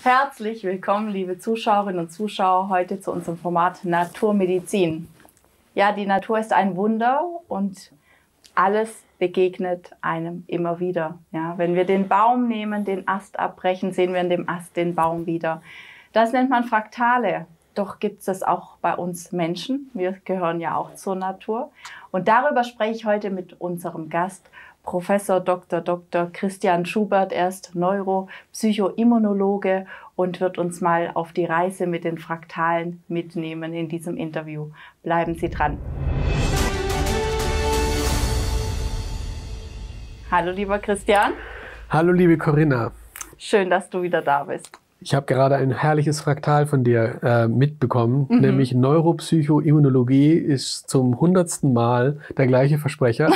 Herzlich willkommen, liebe Zuschauerinnen und Zuschauer, heute zu unserem Format Naturmedizin. Ja, die Natur ist ein Wunder und alles begegnet einem immer wieder. Ja, wenn wir den Baum nehmen, den Ast abbrechen, sehen wir in dem Ast den Baum wieder. Das nennt man Fraktale. Doch gibt es das auch bei uns Menschen. Wir gehören ja auch zur Natur. Und darüber spreche ich heute mit unserem Gast, Professor Dr. Christian Schubert. Er ist Neuropsychoimmunologe und wird uns mal auf die Reise mit den Fraktalen mitnehmen in diesem Interview. Bleiben Sie dran. Hallo, lieber Christian. Hallo, liebe Corinna. Schön, dass du wieder da bist. Ich habe gerade ein herrliches Fraktal von dir mitbekommen, nämlich Neuropsychoimmunologie ist zum 100. Mal der gleiche Versprecher.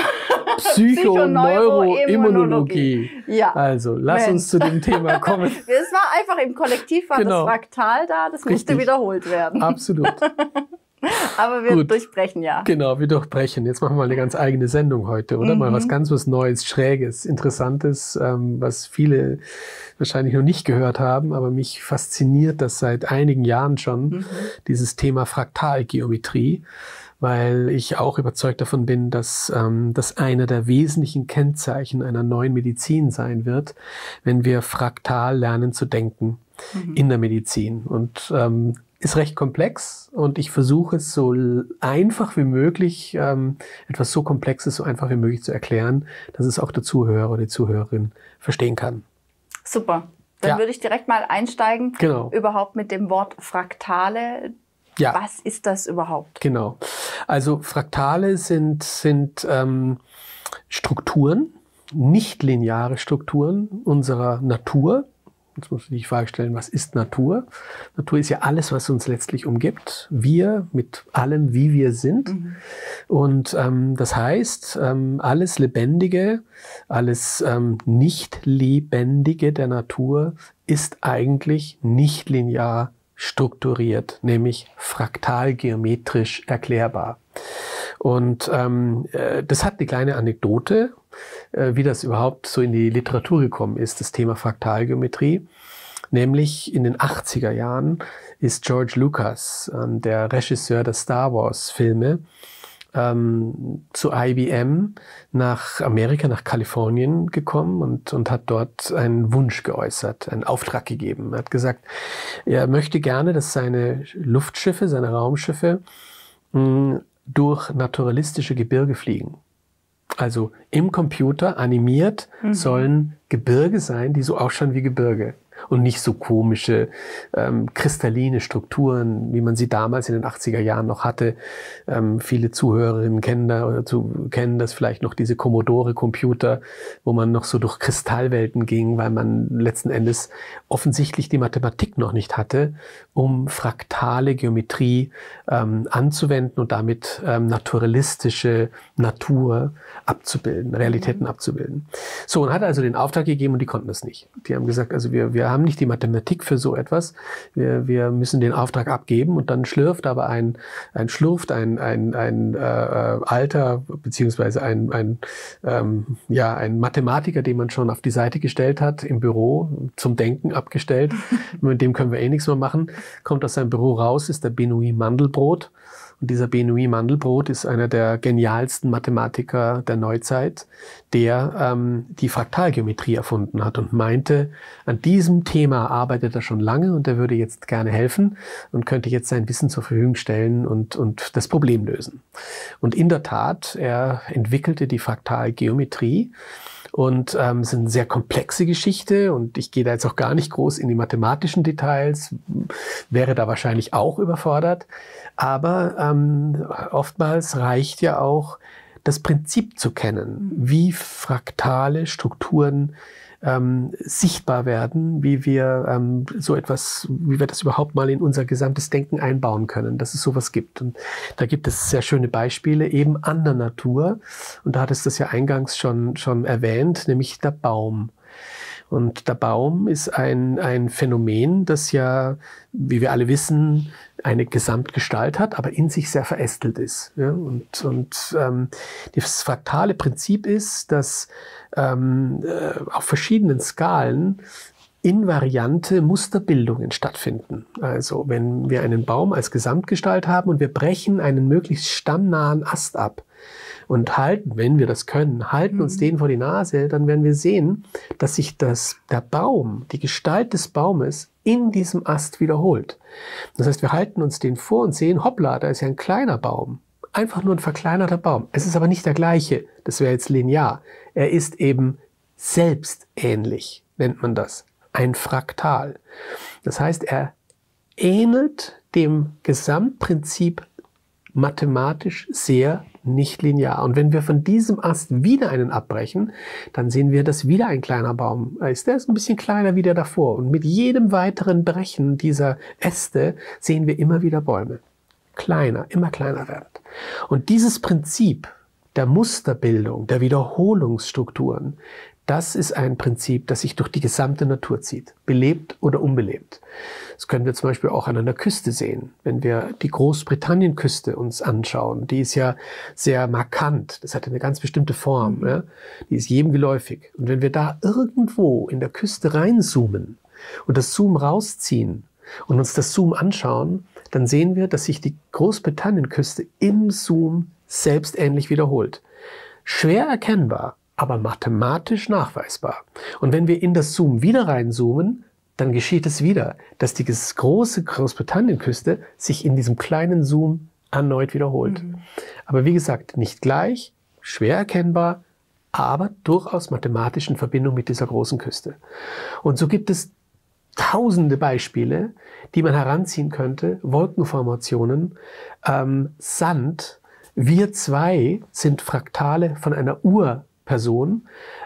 Psychoneuroimmunologie. Ja. Also, lass uns zu dem Thema kommen. Es war einfach im Kollektiv das Fraktal da, das musste wiederholt werden. Absolut. Aber wir durchbrechen ja. Genau, wir durchbrechen. Jetzt machen wir mal eine ganz eigene Sendung heute, oder? Mal was Neues, Schräges, Interessantes, was viele wahrscheinlich noch nicht gehört haben, aber mich fasziniert das seit einigen Jahren schon, dieses Thema Fraktalgeometrie, weil ich auch überzeugt davon bin, dass das einer der wesentlichen Kennzeichen einer neuen Medizin sein wird, wenn wir fraktal lernen zu denken in der Medizin. Und ist recht komplex und ich versuche es so einfach wie möglich, etwas so Komplexes so einfach wie möglich zu erklären, dass es auch der Zuhörer oder die Zuhörerin verstehen kann. Super. Dann würde ich direkt mal einsteigen, überhaupt mit dem Wort Fraktale. Ja. Was ist das überhaupt? Genau. Also Fraktale sind Strukturen, nicht lineare Strukturen unserer Natur. Jetzt musst du dich die Frage stellen, was ist Natur? Natur ist ja alles, was uns letztlich umgibt. Wir mit allem, wie wir sind. Und das heißt, alles Lebendige, alles Nicht-Lebendige der Natur ist eigentlich nicht linear strukturiert, nämlich fraktalgeometrisch erklärbar. Und das hat eine kleine Anekdote, wie das überhaupt so in die Literatur gekommen ist, das Thema Fraktalgeometrie. Nämlich in den 80er Jahren ist George Lucas, der Regisseur der Star Wars Filme, zu IBM nach Amerika, nach Kalifornien gekommen und hat dort einen Wunsch geäußert, einen Auftrag gegeben. Er hat gesagt, er möchte gerne, dass seine Luftschiffe, seine Raumschiffe durch naturalistische Gebirge fliegen. Also im Computer animiert sollen Gebirge sein, die so ausschauen wie Gebirge. Und nicht so komische, kristalline Strukturen, wie man sie damals in den 80er Jahren noch hatte. Viele Zuhörerinnen kennen das vielleicht noch, diese Commodore-Computer, wo man noch so durch Kristallwelten ging, weil man letzten Endes offensichtlich die Mathematik noch nicht hatte, um fraktale Geometrie anzuwenden und damit naturalistische Natur abzubilden, Realitäten abzubilden. So, und hat also den Auftrag gegeben und die konnten das nicht. Die haben gesagt, also wir haben nicht die Mathematik für so etwas. Wir müssen den Auftrag abgeben und dann schlürft aber ein alter beziehungsweise ein Mathematiker, den man schon auf die Seite gestellt hat im Büro zum Denken abgestellt. Mit dem können wir eh nichts mehr machen. Kommt aus seinem Büro raus, ist der Benoît Mandelbrot. Und dieser Benoît Mandelbrot ist einer der genialsten Mathematiker der Neuzeit, der die Fraktalgeometrie erfunden hat und meinte, an diesem Thema arbeitet er schon lange und er würde jetzt gerne helfen und könnte jetzt sein Wissen zur Verfügung stellen und das Problem lösen. Und in der Tat, er entwickelte die Fraktalgeometrie. Und es ist eine sehr komplexe Geschichte und ich gehe da jetzt auch gar nicht groß in die mathematischen Details, wäre da wahrscheinlich auch überfordert. Aber oftmals reicht ja auch das Prinzip zu kennen, wie fraktale Strukturen sichtbar werden, wie wir das überhaupt mal in unser gesamtes Denken einbauen können, dass es sowas gibt. Und da gibt es sehr schöne Beispiele eben an der Natur. Und da hat es das ja eingangs schon erwähnt, nämlich der Baum. Und der Baum ist ein Phänomen, das ja, wie wir alle wissen, eine Gesamtgestalt hat, aber in sich sehr verästelt ist. Ja? Und das fraktale Prinzip ist, dass auf verschiedenen Skalen invariante Musterbildungen stattfinden. Also wenn wir einen Baum als Gesamtgestalt haben und wir brechen einen möglichst stammnahen Ast ab und halten, wenn wir das können, halten uns den vor die Nase, dann werden wir sehen, dass sich der Baum, die Gestalt des Baumes in diesem Ast wiederholt. Das heißt, wir halten uns den vor und sehen, hoppla, da ist ja ein kleiner Baum. Einfach nur ein verkleinerter Baum. Es ist aber nicht der gleiche. Das wäre jetzt linear. Er ist eben selbstähnlich, nennt man das. Ein Fraktal. Das heißt, er ähnelt dem Gesamtprinzip mathematisch sehr nicht linear. Und wenn wir von diesem Ast wieder einen abbrechen, dann sehen wir, dass wieder ein kleiner Baum ist. Der ist ein bisschen kleiner wie der davor. Und mit jedem weiteren Brechen dieser Äste sehen wir immer wieder Bäume. Kleiner, immer kleiner werden. Und dieses Prinzip der Musterbildung, der Wiederholungsstrukturen, das ist ein Prinzip, das sich durch die gesamte Natur zieht, belebt oder unbelebt. Das können wir zum Beispiel auch an einer Küste sehen. Wenn wir die Großbritannien-Küste uns anschauen, die ist ja sehr markant, das hat eine ganz bestimmte Form, ja? Die ist jedem geläufig. Und wenn wir da irgendwo in der Küste reinzoomen und das Zoom rausziehen und uns das Zoom anschauen, dann sehen wir, dass sich die Großbritannien-Küste im Zoom selbstähnlich wiederholt. Schwer erkennbar, aber mathematisch nachweisbar. Und wenn wir in das Zoom wieder reinzoomen, dann geschieht es wieder, dass die große Großbritannien-Küste sich in diesem kleinen Zoom erneut wiederholt. Aber wie gesagt, nicht gleich, schwer erkennbar, aber durchaus mathematisch in Verbindung mit dieser großen Küste. Und so gibt es tausende Beispiele, die man heranziehen könnte, Wolkenformationen, Sand. Wir zwei sind Fraktale von einer Urperson.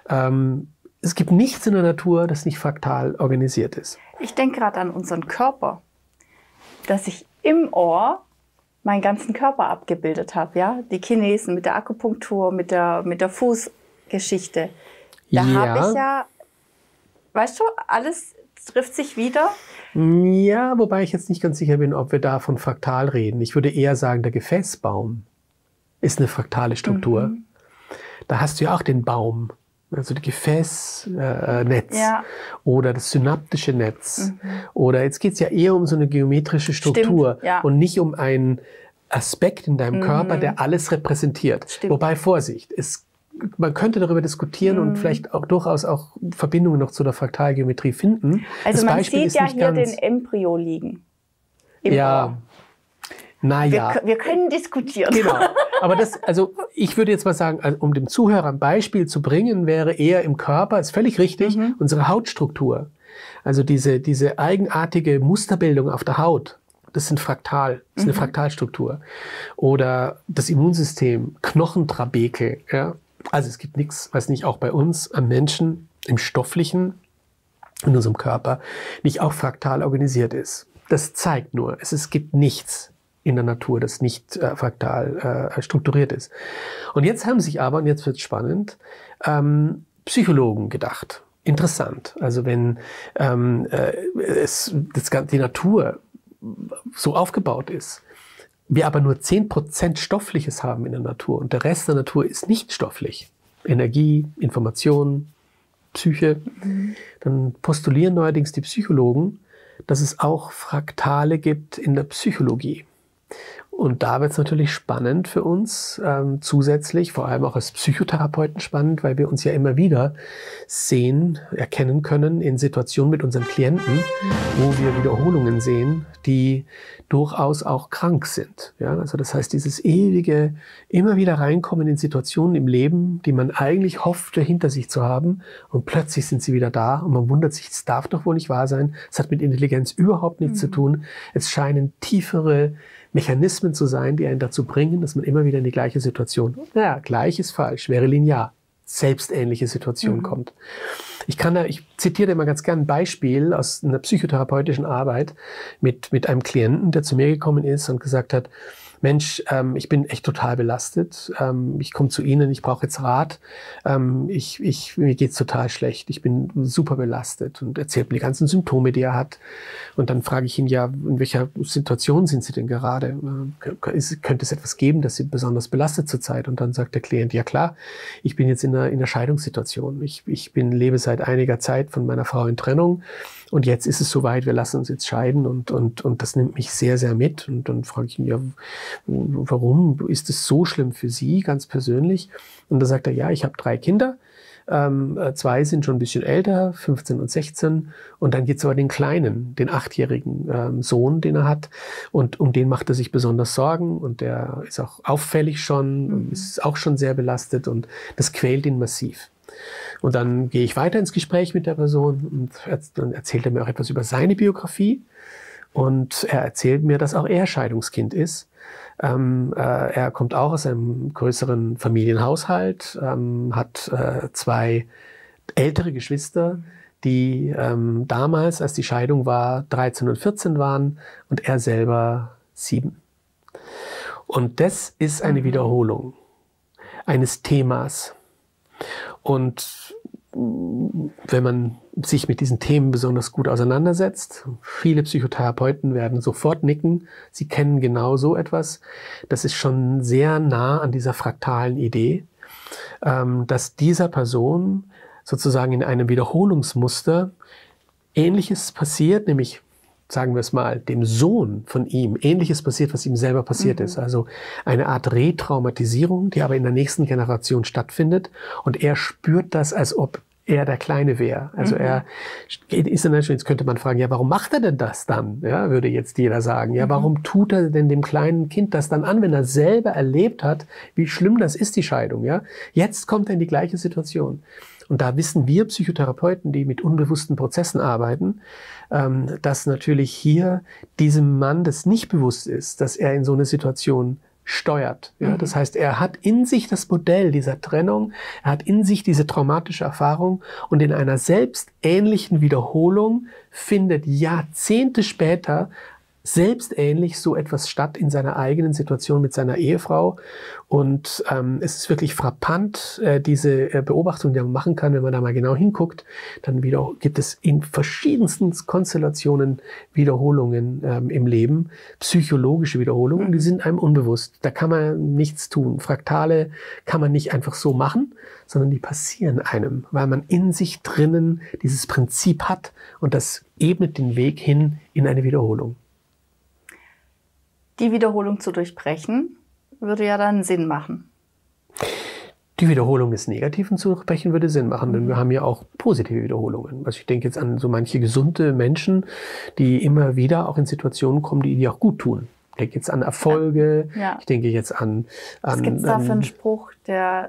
Es gibt nichts in der Natur, das nicht fraktal organisiert ist. Ich denke gerade an unseren Körper, dass ich im Ohr meinen ganzen Körper abgebildet habe. Ja? Die Chinesen mit der Akupunktur, mit der Fußgeschichte. Da habe ich ja, weißt du, alles trifft sich wieder. Ja, wobei ich jetzt nicht ganz sicher bin, ob wir da von fraktal reden. Ich würde eher sagen, der Gefäßbaum ist eine fraktale Struktur. Da hast du ja auch den Baum, also das Gefäßnetz oder das synaptische Netz. Oder jetzt geht es ja eher um so eine geometrische Struktur und nicht um einen Aspekt in deinem Körper, der alles repräsentiert. Stimmt. Wobei, Vorsicht, man könnte darüber diskutieren und vielleicht auch durchaus auch Verbindungen noch zu der Fraktalgeometrie finden. Also das man Beispiel sieht ist ja nicht hier ganz, den Embryo liegen. Ja, naja. Wir können diskutieren. Genau. Aber also ich würde jetzt mal sagen, also um dem Zuhörer ein Beispiel zu bringen, wäre eher im Körper, ist völlig richtig, unsere Hautstruktur. Also diese eigenartige Musterbildung auf der Haut. Das sind Fraktal, das ist eine Fraktalstruktur. Oder das Immunsystem, Knochentrabekel, ja. Also es gibt nichts, was nicht auch bei uns am Menschen im Stofflichen, in unserem Körper, nicht auch fraktal organisiert ist. Das zeigt nur, es gibt nichts in der Natur, das nicht fraktal strukturiert ist. Und jetzt haben sich aber, und jetzt wird es spannend, Psychologen gedacht. Interessant. Also wenn die Natur so aufgebaut ist, wir aber nur 10% Stoffliches haben in der Natur und der Rest der Natur ist nicht stofflich, Energie, Information, Psyche, dann postulieren neuerdings die Psychologen, dass es auch Fraktale gibt in der Psychologie. Und da wird es natürlich spannend für uns, zusätzlich, vor allem auch als Psychotherapeuten spannend, weil wir uns ja immer wieder erkennen können in Situationen mit unseren Klienten, wo wir Wiederholungen sehen, die durchaus auch krank sind. Ja, also das heißt, dieses ewige, immer wieder reinkommen in Situationen im Leben, die man eigentlich hoffte, hinter sich zu haben, und plötzlich sind sie wieder da und man wundert sich, es darf doch wohl nicht wahr sein, es hat mit Intelligenz überhaupt nichts zu tun, es scheinen tiefere Mechanismen zu sein, die einen dazu bringen, dass man immer wieder in die gleiche Situation, gleich ist falsch, wäre linear, selbstähnliche Situation kommt. Ich zitiere immer ganz gerne ein Beispiel aus einer psychotherapeutischen Arbeit mit einem Klienten, der zu mir gekommen ist und gesagt hat, Mensch, ich bin echt total belastet, ich komme zu Ihnen, ich brauche jetzt Rat, mir geht's total schlecht, ich bin super belastet, und erzählt mir die ganzen Symptome, die er hat. Und dann frage ich ihn, ja, in welcher Situation sind Sie denn gerade? Könnte es etwas geben, dass Sie besonders belastet zurzeit? Und dann sagt der Klient, ja klar, ich bin jetzt in einer Scheidungssituation, ich lebe seit seit einiger Zeit von meiner Frau in Trennung. Und jetzt ist es soweit, wir lassen uns jetzt scheiden und das nimmt mich sehr, sehr mit. Und dann frage ich ihn, ja, warum ist es so schlimm für Sie, ganz persönlich? Und da sagt er, ja, ich habe 3 Kinder. 2 sind schon ein bisschen älter, 15 und 16. Und dann geht es aber den Kleinen, den 8-jährigen Sohn, den er hat. Und um den macht er sich besonders Sorgen. Und der ist auch auffällig schon, und ist auch schon sehr belastet. Und das quält ihn massiv. Und dann gehe ich weiter ins Gespräch mit der Person und dann erzählt er mir auch etwas über seine Biografie. Und er erzählt mir, dass auch er Scheidungskind ist. Er kommt auch aus einem größeren Familienhaushalt, hat 2 ältere Geschwister, die damals, als die Scheidung war, 13 und 14 waren und er selber 7. Und das ist eine Wiederholung eines Themas. Und wenn man sich mit diesen Themen besonders gut auseinandersetzt, viele Psychotherapeuten werden sofort nicken, sie kennen genau so etwas. Das ist schon sehr nah an dieser fraktalen Idee, dass dieser Person sozusagen in einem Wiederholungsmuster Ähnliches passiert, nämlich, sagen wir es mal, dem Sohn von ihm Ähnliches passiert, was ihm selber passiert ist. Also eine Art Retraumatisierung, die aber in der nächsten Generation stattfindet. Und er spürt das, als ob er der Kleine wäre. Also er ist dann schon, jetzt könnte man fragen, ja, warum macht er denn das dann? Ja, würde jetzt jeder sagen. Ja, warum tut er denn dem kleinen Kind das dann an, wenn er selber erlebt hat, wie schlimm das ist, die Scheidung? Ja, jetzt kommt er in die gleiche Situation. Und da wissen wir Psychotherapeuten, die mit unbewussten Prozessen arbeiten, dass natürlich hier diesem Mann das nicht bewusst ist, dass er in so eine Situation steuert. Ja? Das heißt, er hat in sich das Modell dieser Trennung, er hat in sich diese traumatische Erfahrung und in einer selbstähnlichen Wiederholung findet Jahrzehnte später selbstähnlich so etwas statt in seiner eigenen Situation mit seiner Ehefrau. Und es ist wirklich frappant, diese Beobachtung, die man machen kann, wenn man da mal genau hinguckt. Dann gibt es in verschiedensten Konstellationen Wiederholungen im Leben, psychologische Wiederholungen, die sind einem unbewusst. Da kann man nichts tun. Fraktale kann man nicht einfach so machen, sondern die passieren einem, weil man in sich drinnen dieses Prinzip hat und das ebnet den Weg hin in eine Wiederholung. Die Wiederholung zu durchbrechen, würde ja dann Sinn machen. Die Wiederholung des Negativen zu durchbrechen würde Sinn machen, denn wir haben ja auch positive Wiederholungen. Also ich denke jetzt an so manche gesunde Menschen, die immer wieder auch in Situationen kommen, die auch gut tun. Ich denke jetzt an Erfolge, ich denke jetzt an... Was gibt es da für einen Spruch, der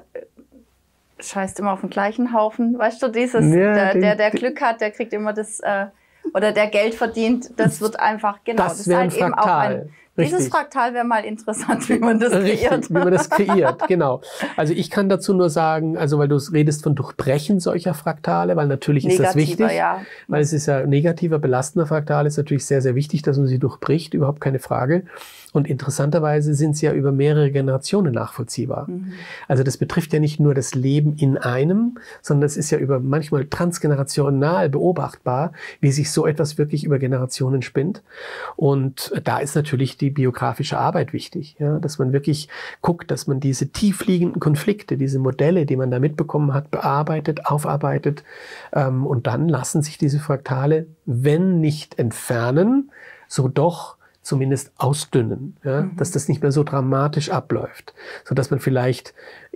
scheißt immer auf den gleichen Haufen? Weißt du, dieses, ja, der Glück hat, der kriegt immer das... oder der Geld verdient, das wird einfach... Genau, das wäre ein Fraktal. Eben auch ein, dieses Fraktal wäre mal interessant, wie man das kreiert. Wie man das kreiert, genau. Also ich kann dazu nur sagen, also weil du redest von Durchbrechen solcher Fraktale, weil natürlich ist das wichtig, weil es ist ja negativer, belastender Fraktal, ist natürlich sehr, sehr wichtig, dass man sie durchbricht, überhaupt keine Frage. Und interessanterweise sind sie ja über mehrere Generationen nachvollziehbar. Also das betrifft ja nicht nur das Leben in einem, sondern es ist ja über manchmal transgenerational beobachtbar, wie sich so etwas wirklich über Generationen spinnt. Und da ist natürlich die biografische Arbeit wichtig, ja, dass man wirklich guckt, dass man diese tiefliegenden Konflikte, diese Modelle, die man da mitbekommen hat, bearbeitet, aufarbeitet. Und dann lassen sich diese Fraktale, wenn nicht entfernen, so doch zumindest ausdünnen, ja, dass das nicht mehr so dramatisch abläuft, so dass man vielleicht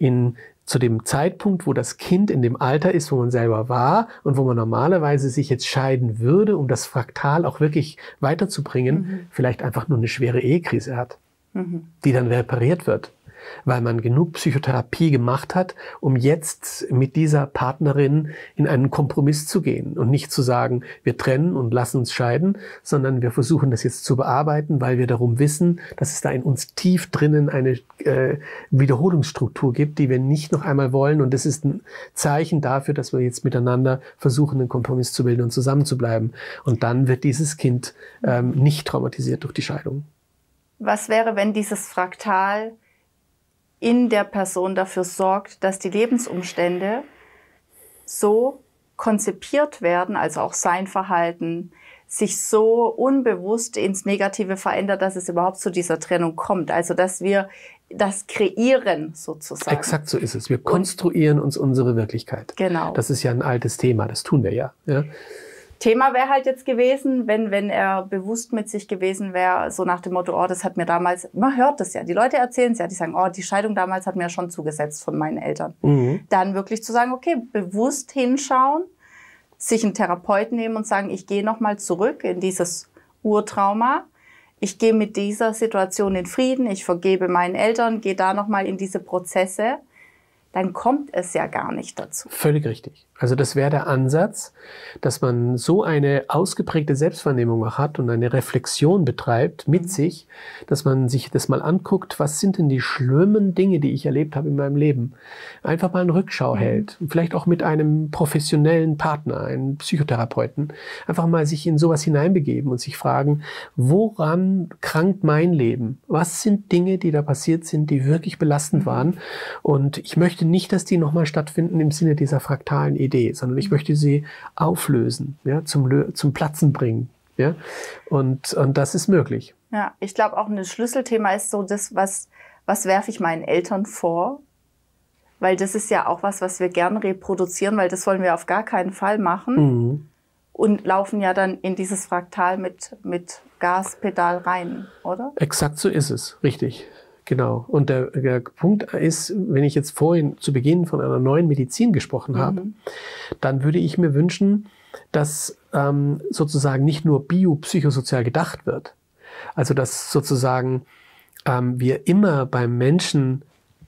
zu dem Zeitpunkt, wo das Kind in dem Alter ist, wo man selber war und wo man normalerweise sich jetzt scheiden würde, um das Fraktal auch wirklich weiterzubringen, vielleicht einfach nur eine schwere Ehekrise hat, die dann repariert wird, weil man genug Psychotherapie gemacht hat, um jetzt mit dieser Partnerin in einen Kompromiss zu gehen und nicht zu sagen, wir trennen und lassen uns scheiden, sondern wir versuchen das jetzt zu bearbeiten, weil wir darum wissen, dass es da in uns tief drinnen eine Wiederholungsstruktur gibt, die wir nicht noch einmal wollen. Und das ist ein Zeichen dafür, dass wir jetzt miteinander versuchen, einen Kompromiss zu bilden und zusammenzubleiben. Und dann wird dieses Kind nicht traumatisiert durch die Scheidung. Was wäre, wenn dieses Fraktal in der Person dafür sorgt, dass die Lebensumstände so konzipiert werden, also auch sein Verhalten, sich so unbewusst ins Negative verändert, dass es überhaupt zu dieser Trennung kommt. Also dass wir das Kreieren sozusagen. Exakt so ist es. Wir konstruieren uns unsere Wirklichkeit. Genau. Das ist ja ein altes Thema, das tun wir ja. Ja? Thema wäre halt jetzt gewesen, wenn er bewusst mit sich gewesen wäre, so nach dem Motto, oh, das hat mir damals, man hört das ja, die Leute erzählen es ja, die sagen, oh, die Scheidung damals hat mir ja schon zugesetzt von meinen Eltern. Dann wirklich zu sagen, okay, bewusst hinschauen, sich einen Therapeuten nehmen und sagen, ich gehe nochmal zurück in dieses Urtrauma, ich gehe mit dieser Situation in Frieden, ich vergebe meinen Eltern, gehe da nochmal in diese Prozesse, dann kommt es ja gar nicht dazu. Völlig richtig. Also das wäre der Ansatz, dass man so eine ausgeprägte Selbstwahrnehmung auch hat und eine Reflexion betreibt mit sich, dass man sich das mal anguckt, was sind denn die schlimmen Dinge, die ich erlebt habe in meinem Leben. Einfach mal eine Rückschau hält. Und vielleicht auch mit einem professionellen Partner, einem Psychotherapeuten. Einfach mal sich in sowas hineinbegeben und sich fragen, woran krankt mein Leben? Was sind Dinge, die da passiert sind, die wirklich belastend waren? Und ich möchte nicht, dass die nochmal stattfinden im Sinne dieser fraktalen Idee, sondern ich möchte sie auflösen, ja, zum Platzen bringen. Ja? Und das ist möglich. Ja, ich glaube auch ein Schlüsselthema ist so das, was werfe ich meinen Eltern vor? Weil das ist ja auch was wir gern reproduzieren, weil das wollen wir auf gar keinen Fall machen. Und laufen ja dann in dieses Fraktal mit Gaspedal rein, oder? Exakt so ist es, richtig. Genau. Und der Punkt ist, wenn ich jetzt vorhin zu Beginn von einer neuen Medizin gesprochen habe, dann würde ich mir wünschen, dass sozusagen nicht nur biopsychosozial gedacht wird. Also dass sozusagen wir immer beim Menschen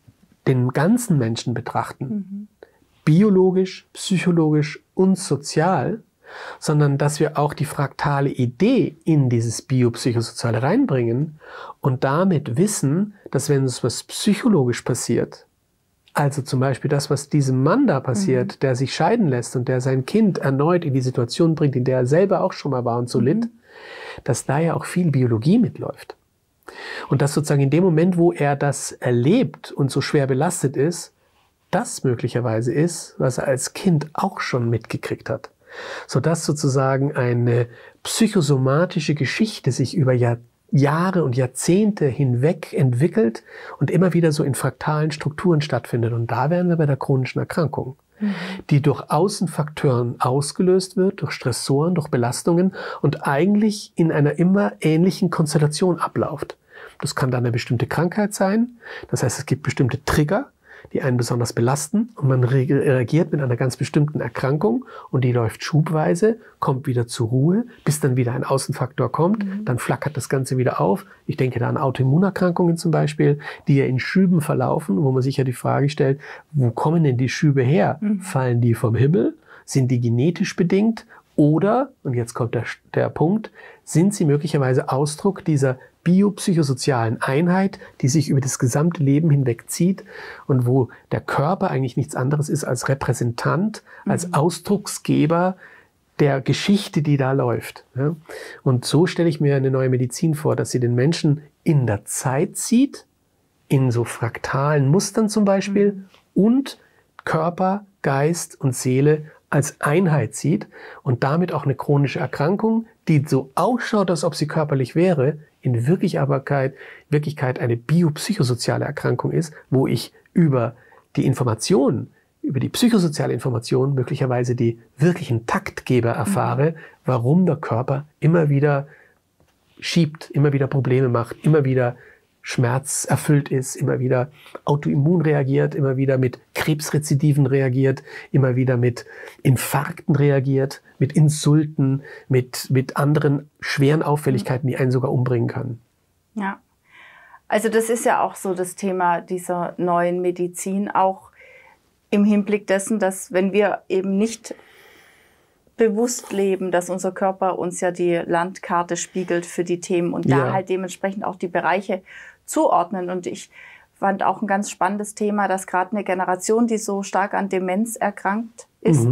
den ganzen Menschen betrachten. Biologisch, psychologisch und sozial. Sondern dass wir auch die fraktale Idee in dieses Biopsychosoziale reinbringen und damit wissen, dass wenn uns was psychologisch passiert, also zum Beispiel das, was diesem Mann da passiert, der sich scheiden lässt und der sein Kind erneut in die Situation bringt, in der er selber auch schon mal war und so litt, dass da ja auch viel Biologie mitläuft. Und dass sozusagen in dem Moment, wo er das erlebt und so schwer belastet ist, das möglicherweise ist, was er als Kind auch schon mitgekriegt hat. Sodass sozusagen eine psychosomatische Geschichte sich über Jahre und Jahrzehnte hinweg entwickelt und immer wieder so in fraktalen Strukturen stattfindet. Und da wären wir bei der chronischen Erkrankung, die durch Außenfaktoren ausgelöst wird, durch Stressoren, durch Belastungen und eigentlich in einer immer ähnlichen Konstellation abläuft. Das kann dann eine bestimmte Krankheit sein, das heißt, es gibt bestimmte Trigger, die einen besonders belasten und man reagiert mit einer ganz bestimmten Erkrankung und die läuft schubweise, kommt wieder zur Ruhe, bis dann wieder ein Außenfaktor kommt, dann flackert das Ganze wieder auf. Ich denke da an Autoimmunerkrankungen zum Beispiel, die ja in Schüben verlaufen, wo man sich ja die Frage stellt, wo kommen denn die Schübe her? Fallen die vom Himmel? Sind die genetisch bedingt? Oder, und jetzt kommt der Punkt, sind sie möglicherweise Ausdruck dieser biopsychosozialen Einheit, die sich über das gesamte Leben hinweg zieht und wo der Körper eigentlich nichts anderes ist als Repräsentant, als Ausdrucksgeber der Geschichte, die da läuft. Ja? Und so stelle ich mir eine neue Medizin vor, dass sie den Menschen in der Zeit sieht, in so fraktalen Mustern zum Beispiel, und Körper, Geist und Seele als Einheit sieht und damit auch eine chronische Erkrankung, die so ausschaut, als ob sie körperlich wäre, in Wirklichkeit eine biopsychosoziale Erkrankung ist, wo ich über die Informationen, über die psychosoziale Information möglicherweise die wirklichen Taktgeber erfahre, warum der Körper immer wieder schiebt, immer wieder Probleme macht, immer wieder schmerzerfüllt ist, immer wieder autoimmun reagiert, immer wieder mit Krebsrezidiven reagiert, immer wieder mit Infarkten reagiert, mit Insulten, mit anderen schweren Auffälligkeiten, die einen sogar umbringen können. Ja, also das ist ja auch so das Thema dieser neuen Medizin, auch im Hinblick dessen, dass wenn wir eben nicht bewusst leben, dass unser Körper uns ja die Landkarte spiegelt für die Themen und da halt dementsprechend auch die Bereiche zuordnen. Und ich fand auch ein ganz spannendes Thema, dass gerade eine Generation, die so stark an Demenz erkrankt ist,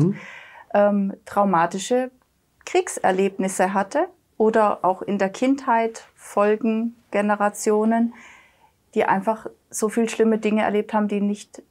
traumatische Kriegserlebnisse hatte oder auch in der Kindheit Folgengenerationen, die einfach so viel schlimme Dinge erlebt haben, die nicht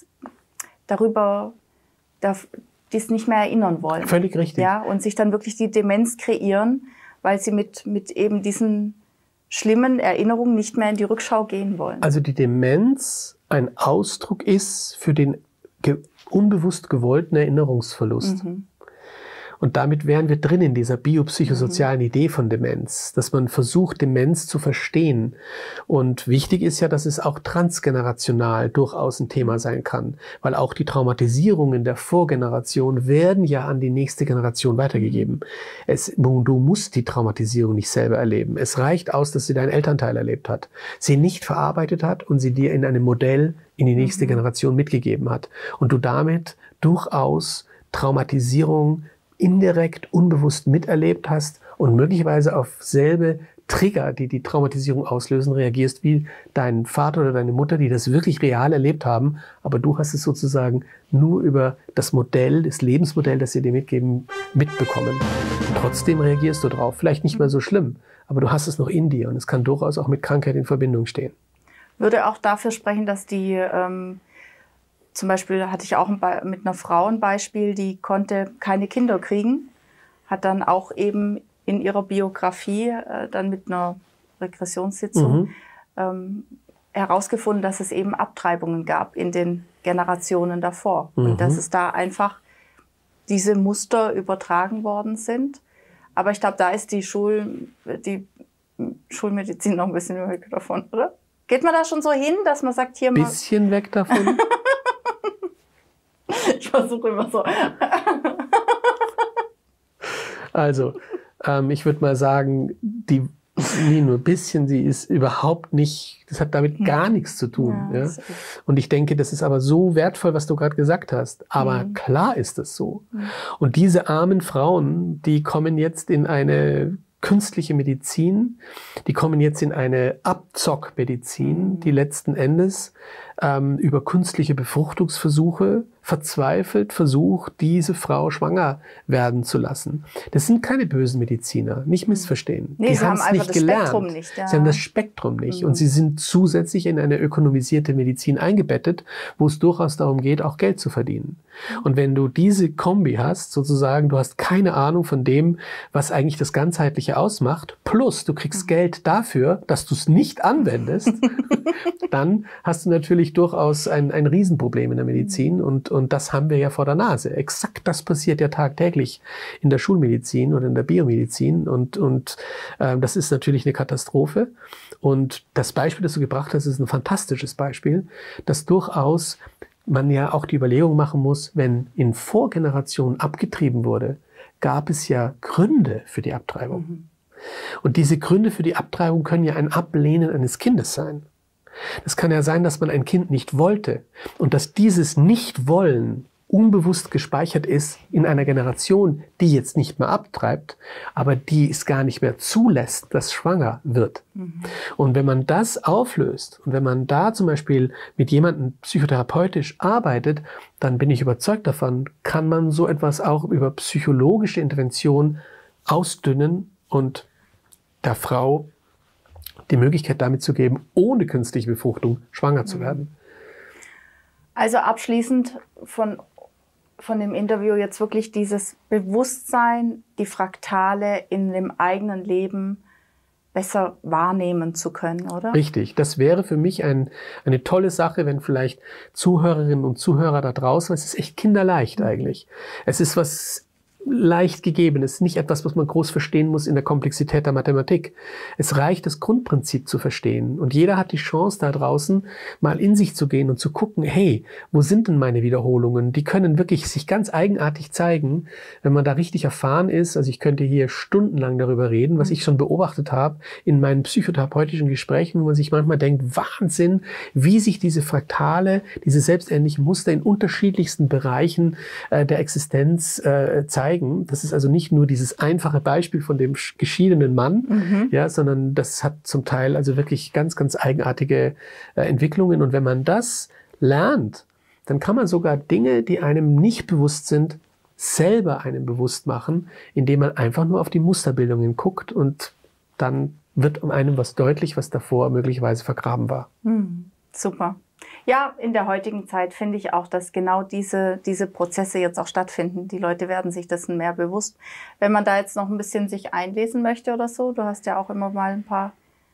dies nicht mehr erinnern wollen. Völlig richtig. Ja, und sich dann wirklich die Demenz kreieren, weil sie mit eben diesen schlimmen Erinnerungen nicht mehr in die Rückschau gehen wollen. Also die Demenz ein Ausdruck ist für den unbewusst gewollten Erinnerungsverlust. Und damit wären wir drin in dieser biopsychosozialen Idee von Demenz, dass man versucht, Demenz zu verstehen. Und wichtig ist ja, dass es auch transgenerational durchaus ein Thema sein kann, weil auch die Traumatisierungen der Vorgeneration werden ja an die nächste Generation weitergegeben. Du musst die Traumatisierung nicht selber erleben. Es reicht aus, dass sie dein Elternteil erlebt hat, sie nicht verarbeitet hat und sie dir in einem Modell in die nächste Generation mitgegeben hat. Und du damit durchaus Traumatisierung indirekt, unbewusst miterlebt hast und möglicherweise auf selbe Trigger, die die Traumatisierung auslösen, reagierst wie dein Vater oder deine Mutter, die das wirklich real erlebt haben, aber du hast es sozusagen nur über das Modell, das Lebensmodell, das sie dir mitgeben, mitbekommen. Und trotzdem reagierst du drauf. Vielleicht nicht mehr so schlimm, aber du hast es noch in dir und es kann durchaus auch mit Krankheit in Verbindung stehen. Würde auch dafür sprechen, dass die zum Beispiel hatte ich auch mit einer Frau ein Beispiel, die konnte keine Kinder kriegen, hat dann auch eben in ihrer Biografie dann mit einer Regressionssitzung herausgefunden, dass es eben Abtreibungen gab in den Generationen davor. Und dass es da einfach diese Muster übertragen worden sind. Aber ich glaube, da ist die Schulmedizin noch ein bisschen weg davon, oder? Geht man da schon so hin, dass man sagt, hier mal... Bisschen weg davon? Ich versuche immer so. Also, ich würde mal sagen, nie nur ein bisschen, sie ist überhaupt nicht, das hat damit gar nichts zu tun. Ja. Und ich denke, das ist aber so wertvoll, was du gerade gesagt hast. Aber klar ist es so. Und diese armen Frauen, die kommen jetzt in eine künstliche Medizin, die kommen jetzt in eine Abzockmedizin, die letzten Endes über künstliche Befruchtungsversuche verzweifelt versucht, diese Frau schwanger werden zu lassen. Das sind keine bösen Mediziner, nicht missverstehen. Nee, die sie haben es einfach nicht das gelernt. Spektrum nicht. Ja. Sie haben das Spektrum nicht und sie sind zusätzlich in eine ökonomisierte Medizin eingebettet, wo es durchaus darum geht, auch Geld zu verdienen. Und wenn du diese Kombi hast, sozusagen, du hast keine Ahnung von dem, was eigentlich das Ganzheitliche ausmacht, plus du kriegst Geld dafür, dass du es nicht anwendest, dann hast du natürlich durchaus ein Riesenproblem in der Medizin und das haben wir ja vor der Nase. Exakt das passiert ja tagtäglich in der Schulmedizin oder in der Biomedizin und das ist natürlich eine Katastrophe. Und das Beispiel, das du gebracht hast, ist ein fantastisches Beispiel, dass durchaus man ja auch die Überlegung machen muss, wenn in Vorgenerationen abgetrieben wurde, gab es ja Gründe für die Abtreibung. Und diese Gründe für die Abtreibung können ja ein Ablehnen eines Kindes sein. Das kann ja sein, dass man ein Kind nicht wollte und dass dieses Nicht-Wollen unbewusst gespeichert ist in einer Generation, die jetzt nicht mehr abtreibt, aber die es gar nicht mehr zulässt, dass schwanger wird. Und wenn man das auflöst und wenn man da zum Beispiel mit jemandem psychotherapeutisch arbeitet, dann bin ich überzeugt davon, kann man so etwas auch über psychologische Intervention ausdünnen und der Frau die Möglichkeit damit zu geben, ohne künstliche Befruchtung schwanger zu werden. Also abschließend von dem Interview jetzt wirklich dieses Bewusstsein, die Fraktale in dem eigenen Leben besser wahrnehmen zu können, oder? Richtig. Das wäre für mich eine tolle Sache, wenn vielleicht Zuhörerinnen und Zuhörer da draußen, es ist echt kinderleicht eigentlich. Es ist was leicht gegeben. Es ist nicht etwas, was man groß verstehen muss in der Komplexität der Mathematik. Es reicht, das Grundprinzip zu verstehen. Und jeder hat die Chance, da draußen mal in sich zu gehen und zu gucken, hey, wo sind denn meine Wiederholungen? Die können wirklich sich ganz eigenartig zeigen, wenn man da richtig erfahren ist. Also ich könnte hier stundenlang darüber reden, was ich schon beobachtet habe in meinen psychotherapeutischen Gesprächen, wo man sich manchmal denkt, Wahnsinn, wie sich diese Fraktale, diese selbstähnlichen Muster in unterschiedlichsten Bereichen der Existenz zeigen. Das ist also nicht nur dieses einfache Beispiel von dem geschiedenen Mann, ja, sondern das hat zum Teil also wirklich ganz, ganz eigenartige Entwicklungen. Und wenn man das lernt, dann kann man sogar Dinge, die einem nicht bewusst sind, selber einem bewusst machen, indem man einfach nur auf die Musterbildungen guckt und dann wird einem was deutlich, was davor möglicherweise vergraben war. Super. Ja, in der heutigen Zeit finde ich auch, dass genau diese Prozesse jetzt auch stattfinden. Die Leute werden sich dessen mehr bewusst. Wenn man da jetzt noch ein bisschen sich einlesen möchte oder so, du hast ja auch immer mal ein paar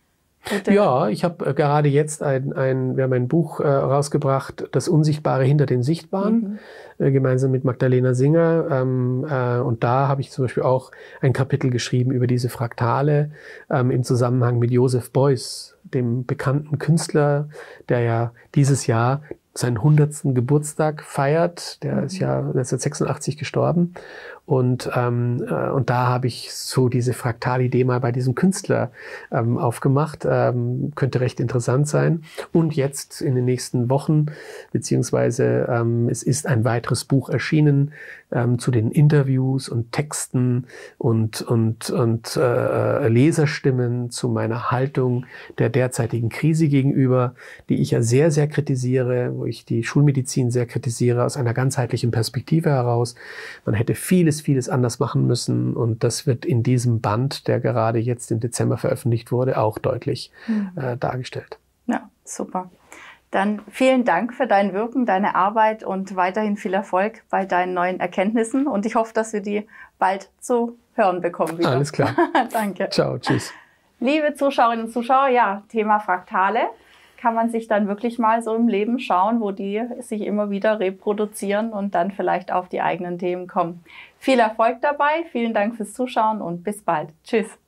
Ja, ich habe gerade jetzt wir haben ein Buch rausgebracht, Das Unsichtbare hinter den Sichtbaren, gemeinsam mit Magdalena Singer. Und da habe ich zum Beispiel auch ein Kapitel geschrieben über diese Fraktale im Zusammenhang mit Joseph Beuys, dem bekannten Künstler, der ja dieses Jahr seinen 100. Geburtstag feiert. Der ist ja 1986 gestorben. Und da habe ich so diese Fraktalidee mal bei diesem Künstler aufgemacht. Könnte recht interessant sein. Und jetzt in den nächsten Wochen, beziehungsweise es ist ein weiteres Buch erschienen zu den Interviews und Texten und Leserstimmen zu meiner Haltung der derzeitigen Krise gegenüber, die ich ja sehr, sehr kritisiere, wo ich die Schulmedizin sehr kritisiere aus einer ganzheitlichen Perspektive heraus. Man hätte vieles anders machen müssen, und das wird in diesem Band, der gerade jetzt im Dezember veröffentlicht wurde, auch deutlich dargestellt. Ja, super. Dann vielen Dank für dein Wirken, deine Arbeit und weiterhin viel Erfolg bei deinen neuen Erkenntnissen, und ich hoffe, dass wir die bald zu hören bekommen wieder. Alles klar. Danke. Ciao, tschüss. Liebe Zuschauerinnen und Zuschauer, ja, Thema Fraktale. Kann man sich dann wirklich mal so im Leben schauen, wo die sich immer wieder reproduzieren und dann vielleicht auf die eigenen Themen kommen. Viel Erfolg dabei, vielen Dank fürs Zuschauen und bis bald. Tschüss.